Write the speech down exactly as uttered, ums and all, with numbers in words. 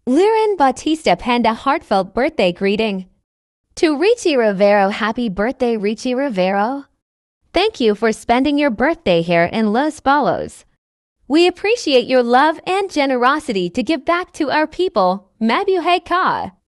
Leren Bautista penned a heartfelt birthday greeting. To Ricci Rivero, happy birthday, Ricci Rivero. Thank you for spending your birthday here in Los Balos. We appreciate your love and generosity to give back to our people. Mabuhay ka!